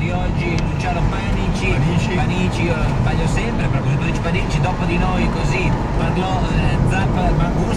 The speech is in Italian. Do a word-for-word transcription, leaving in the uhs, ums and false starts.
di oggi Luciano Panici, Panici, Panici io sbaglio sempre, però così tu dici Panici, dopo di noi così parlò eh, Zappa, ma